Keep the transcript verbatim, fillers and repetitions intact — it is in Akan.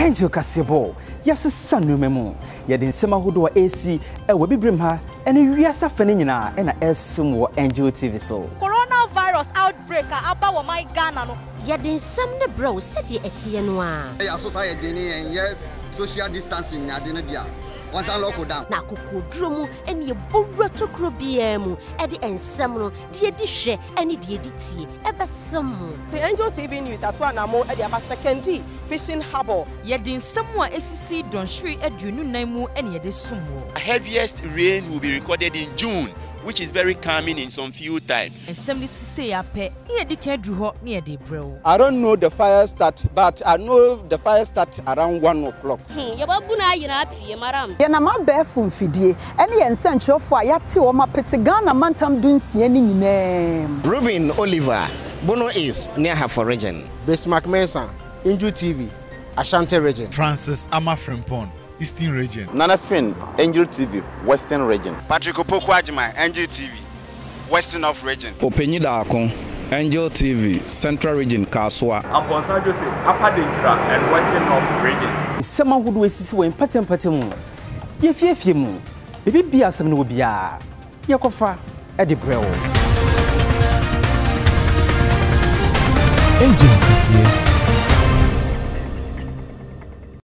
Angel Kasebo, yes, son, no memo. Yet in Sema Hudo A C, a webby brim her, and a yes, a fenina, and a some Angel T V so. Coronavirus outbreak, about my Ghana. Yet in some the bro said the Etienne. They are society and yet social distancing at dinner. Once I lock down. Na kuku drumu and ye bubra to crobiemu, Eddie and Samuel, dear dish, any dear ditty, ever some. The Angel T V News at one more at the second D, fishing harbor. Yet in somewhere S C C don't shri at you name any of this sumo. Heaviest rain will be recorded in June, which is very calming in some few time. And somebody say a pet near the kedru near the bro. I don't know the fire start, but I know the fire start around one o'clock. Yababuna yinapi, madam. Yanama Befum Fidie, any essential for Yati or Mapetigana Mantam Dunsi any name. Ruben Oliver, Bono is near Half region. Bismarck Mesa, Angel T V, Ashanti region. Francis Ama Frimpon, Eastern region. Nana Finn, Angel T V, Western region. Patrick Opokwajima, Angel T V, Western of region. Openida Akon, Angel T V, Central region, Kaswa. Amponsa Joseph, Upper Danger, and Western of region. Someone who is when Patem Patemu. Ye fear fimu, baby be as some no be a Yakofa at the bro. Agent this year.